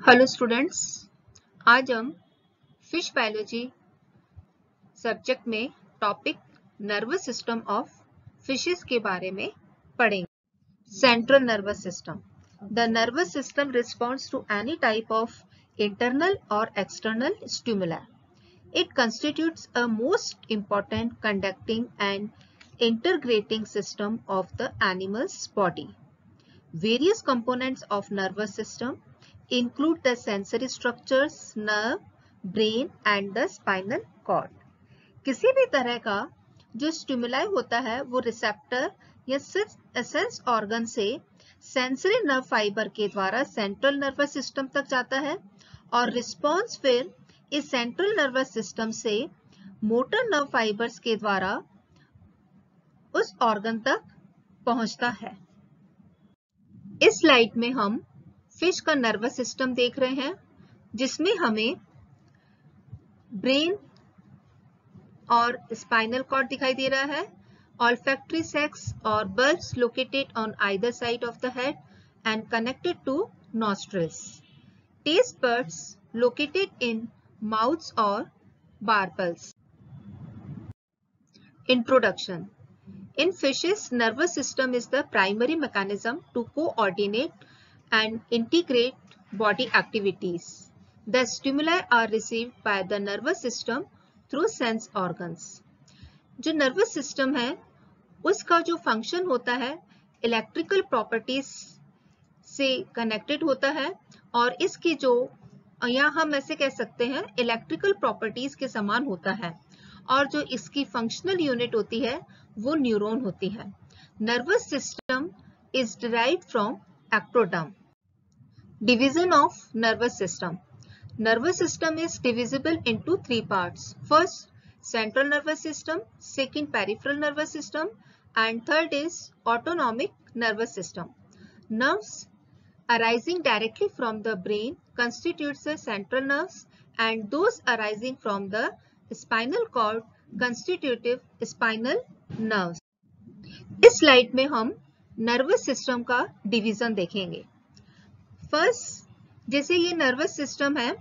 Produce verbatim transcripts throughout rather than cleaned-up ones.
Hello students, आज हम fish biology subject में topic nervous system of fishes के बारे में पढ़ेंगे। Central nervous system. The nervous system responds to any type of internal और external stimuli. It constitutes a most important conducting and integrating system of the animal's body. Various components of nervous system include the sensory structures, nerve, brain and the spinal cord. किसी भी तरह का जो stimuli होता है वो receptor या sense organ से सेंसरी नर्व फाइबर के द्वारा सेंट्रल नर्वस सिस्टम तक जाता है और रिस्पॉन्स फिर इस सेंट्रल नर्वस सिस्टम से मोटर नर्व फाइबर्स के द्वारा उस ऑर्गन तक पहुंचता है। इस स्लाइड में हम फिश का नर्वस सिस्टम देख रहे हैं, जिसमें हमें ब्रेन और स्पाइनल कॉर्ड दिखाई दे रहा है, olfactory sacs और bulbs located on either side of the head and connected to nostrils, taste buds located in mouths or barbels. Introduction. In fishes, nervous system is the primary mechanism to coordinate and integrate body activities. The stimuli are received by the nervous system through sense organs. जो nervous system है उसका जो function होता है electrical properties से connected होता है और इसकी जो यहाँ हम ऐसे कह सकते हैं electrical properties के समान होता है और जो इसकी functional unit होती है वो न्यूरॉन होती है। Nervous system is derived from ectoderm. Division of nervous system. Nervous system is divisible into three parts. First, central nervous system. Second, peripheral nervous system. And third is autonomic nervous system. Nerves arising directly from the brain constitutes the central nerves, and those arising from the spinal cord constitutive spinal nerves. इस slide में हम nervous system का division देखेंगे। First, जैसे ये nervous system है,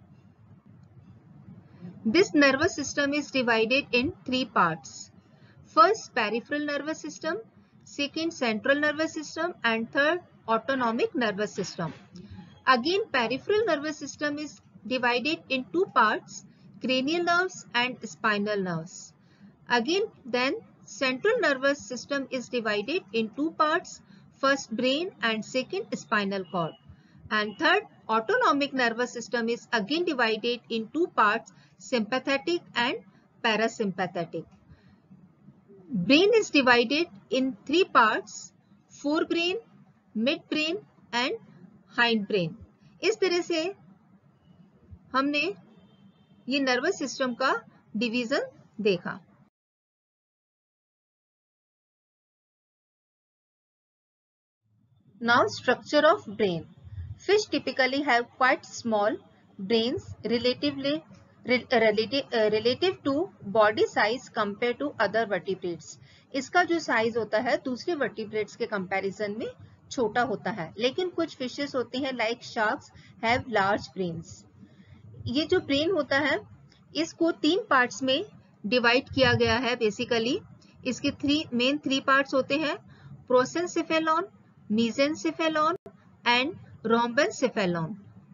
this nervous system is divided in three parts. First, peripheral nervous system, second central nervous system and third autonomic nervous system. Again peripheral nervous system is divided in two parts, cranial nerves and spinal nerves. Again, then central nervous system is divided in two parts, first brain and second spinal cord. And third, autonomic nervous system is again divided in two parts, sympathetic and parasympathetic. Brain is divided in three parts, forebrain, midbrain and hindbrain. इस तरह से हमने ये nervous system का division देखा। Now, structure of brain. Fish typically have quite small brains relatively relative uh, relative to body size compared to other vertebrates. इसका जो size होता है दूसरे वर्टिब्रेट्स के कंपैरिजन में छोटा होता है, लेकिन कुछ फिशेस होती हैं like sharks have large brains. ये जो ब्रेन होता है इसको तीन पार्ट्स में डिवाइड किया गया है। बेसिकली इसके थ्री मेन थ्री पार्ट्स होते हैं, prosencephalon, mesencephalon and rhombencephalon.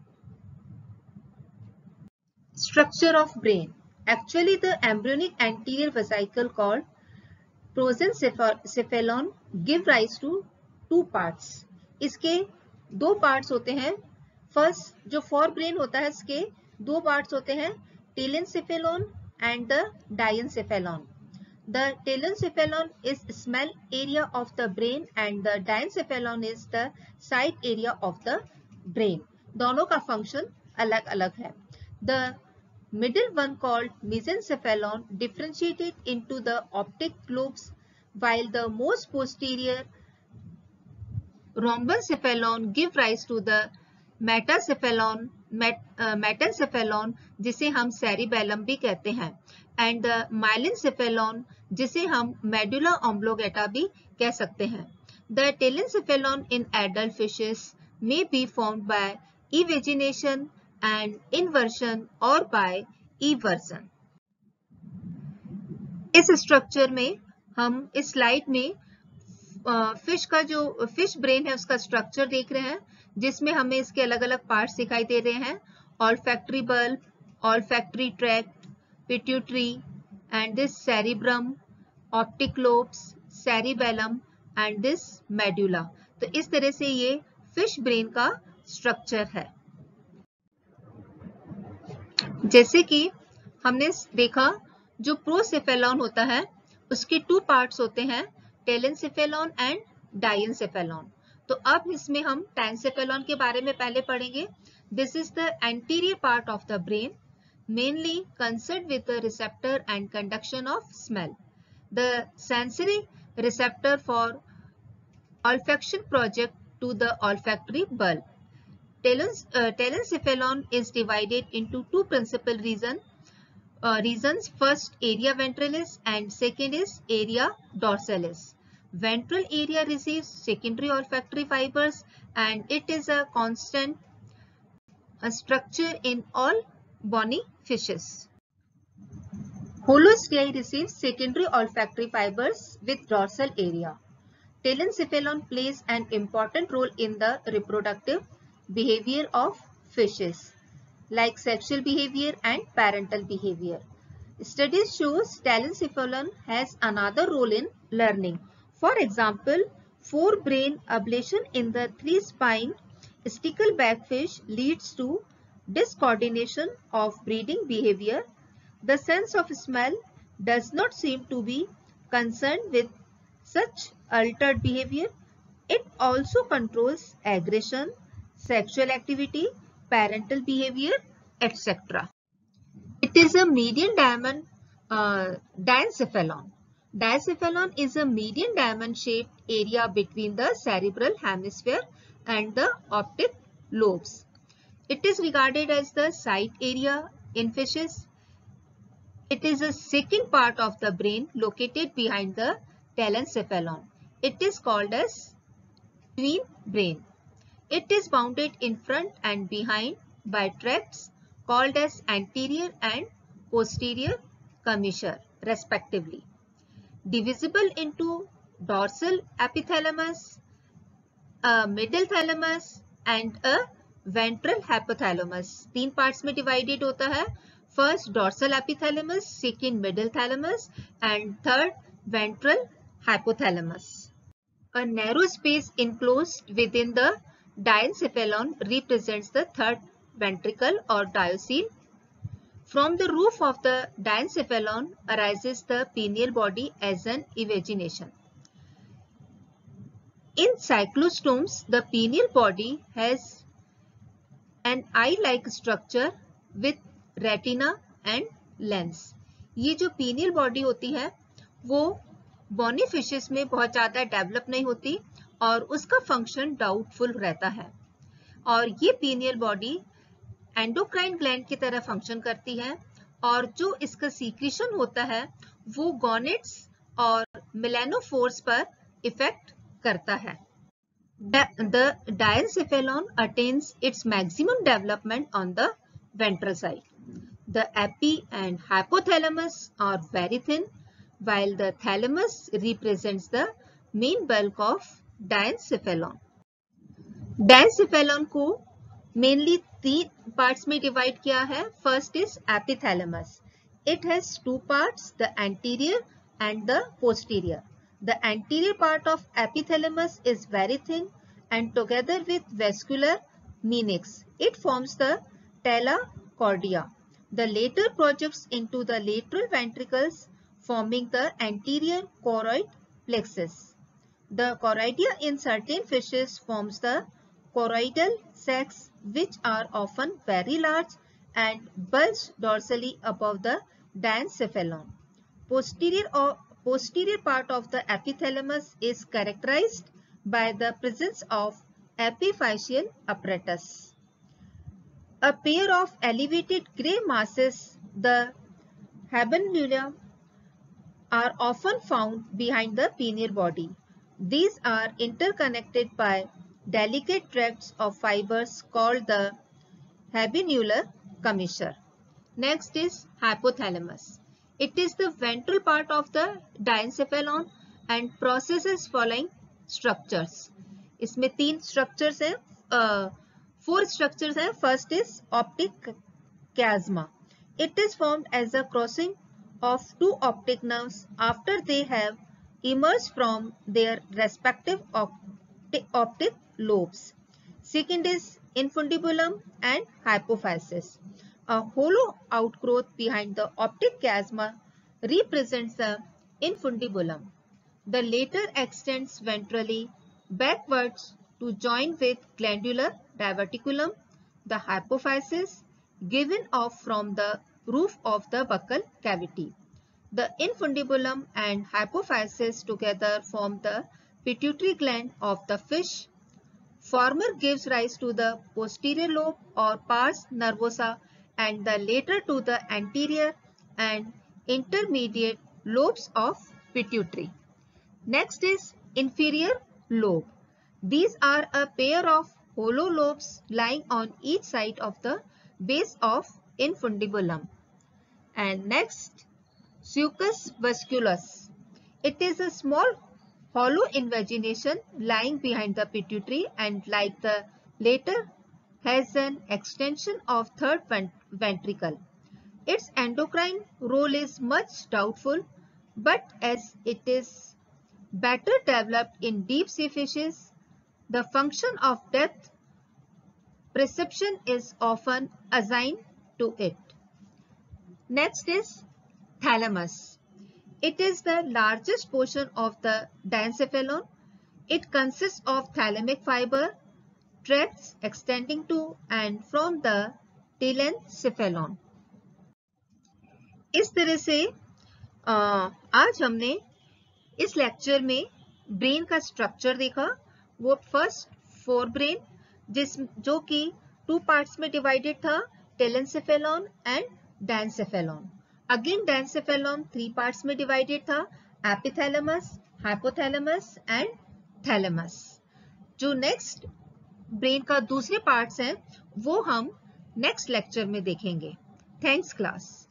Structure of brain. Actually the embryonic anterior vesicle called prosencephalon give rise to two parts. इसके दो पार्ट्स होते हैं। फर्स्ट, जो फोर ब्रेन होता है इसके दो पार्ट्स होते हैं, telencephalon and the diencephalon. The telencephalon is small area of the brain and the diencephalon is the side area of the brain. दोनों का फंक्शन अलग अलग है। The middle one called mesencephalon differentiated into the optic lobes, while the most posterior rhombencephalon give rise to the मेटासेफेलॉन मेटेनसेफेलॉन जिसे हम cerebellum भी कहते हैं, एंड द माइलिनसेफेलॉन जिसे हम मेडुला ऑम्ब्लोगेटा भी कह सकते हैं। The telencephalon in adult fishes may be formed by evagination and inversion or by eversion. इस स्ट्रक्चर में हम इस स्लाइड में फिश का जो फिश ब्रेन है उसका स्ट्रक्चर देख रहे हैं, जिसमें हमें इसके अलग अलग पार्ट्स दिखाई दे रहे हैं. Olfactory bulb, olfactory tract, pituitary and this cerebrum, optic lobes, cerebellum and this medulla. तो इस तरह से ये फिश ब्रेन का स्ट्रक्चर है. जैसे कि हमने देखा जो प्रोसेफेलॉन होता है उसके टू पार्ट्स होते हैं, टेलेनसेफेलॉन एंड डाइएनसेफेलॉन. तो अब इसमें हम टेलेनसेफेलॉन के बारे में पहले पढ़ेंगे. This is the anterior part of the brain, mainly concerned with the receptor and conduction of smell. The sensory receptor for olfaction project to the olfactory bulb. Talens, uh, telencephalon is divided into two principal reason, uh, reasons. First, area ventralis and second is area dorsalis. Ventral area receives secondary olfactory fibers and it is a constant a structure in all bony fishes. Holostriae receives secondary olfactory fibers with dorsal area. Telencephalon plays an important role in the reproductive behavior of fishes, like sexual behavior and parental behavior. Studies shows telencephalon has another role in learning. For example, forebrain ablation in the three-spine stickleback fish leads to discoordination of breeding behavior. The sense of smell does not seem to be concerned with such altered behavior. It also controls aggression, sexual activity, parental behavior, et cetera. It is a median diamond uh, diencephalon. Diencephalon is a median diamond shaped area between the cerebral hemisphere and the optic lobes. It is regarded as the sight area in fishes. It is a second part of the brain located behind the telencephalon. It is called as twin brain. It is bounded in front and behind by tracts called as anterior and posterior commissure respectively. Divisible into dorsal epithalamus, a middle thalamus and a ventral hypothalamus. तीन parts में divided होता है. First dorsal epithalamus, second middle thalamus and third ventral hypothalamus. A narrow space enclosed within the diencephalon represents the third ventricle or diocele. From the roof of the diencephalon arises the pineal body as an evagination. In cyclostomes, the pineal body has an eye-like structure with retina and lens. ये जो pineal body होती है वो bony fishes में बहुत ज़्यादा develop नहीं होती और उसका फंक्शन डाउटफुल रहता है. और ये pineal body एंडोक्राइन ग्लैंड की तरह फंक्शन करती है और जो इसका सीक्रेशन होता है वो गॉनेट्स और मेलानोफोर्स पर इफेक्ट करता है. The, the diencephalon attains its maximum development on the ventral side. The epi and hypothalamus are very thin, while the thalamus represents the main bulk of diencephalon. Diencephalon को mainly तीन parts में divide किया है. First is epithalamus. It has two parts, the anterior and the posterior. The anterior part of epithalamus is very thin and together with vascular meninx, it forms the tala cordia. The later projects into the lateral ventricles forming the anterior choroid plexus. The choroidea in certain fishes forms the choroidal sacs which are often very large and bulge dorsally above the diencephalon. Posterior or posterior part of the epithalamus is characterized by the presence of epiphyseal apparatus. A pair of elevated gray masses, the habenula, are often found behind the pineal body. These are interconnected by delicate tracts of fibers called the habenular commissure. Next is hypothalamus. It is the ventral part of the diencephalon and processes following structures. इसमें तीन structures हैं, uh, four structures हैं. First is optic chiasma. It is formed as a crossing of two optic nerves after they have emerged from their respective optic, optic lobes. Second is infundibulum and hypophysis. A hollow outgrowth behind the optic chiasma represents the infundibulum. The latter extends ventrally backwards to join with glandular diverticulum, the hypophysis, given off from the roof of the buccal cavity. The infundibulum and hypophysis together form the pituitary gland of the fish. Former gives rise to the posterior lobe or pars nervosa and the later to the anterior and intermediate lobes of pituitary. Next is inferior lobe. These are a pair of hollow lobes lying on each side of the base of infundibulum. And next, succus vasculus. It is a small hollow invagination lying behind the pituitary and like the later has an extension of third ventricle. Its endocrine role is much doubtful, but as it is better developed in deep sea fishes, the function of depth perception is often assigned to it. Next is thalamus. It is the largest portion of the diencephalon. It consists of thalamic fiber, tracts extending to and from the telencephalon. इस तरह से आ, आज हमने इस lecture में brain का structure देखा. वो फर्स्ट फोर ब्रेन जिस जो कि टू पार्ट्स में डिवाइडेड था, telencephalon and diencephalon. Again diencephalon three parts में डिवाइडेड था, एपिथैलेमस, हाइपोथैलेमस एंड थैलेमस. जो नेक्स्ट ब्रेन का दूसरे पार्ट्स हैं वो हम नेक्स्ट लेक्चर में देखेंगे. Thanks class.